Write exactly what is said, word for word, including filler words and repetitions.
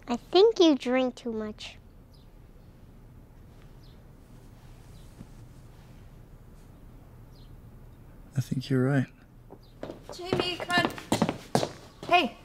I think you drink too much. I think you're right. Jamie, come on. Hey.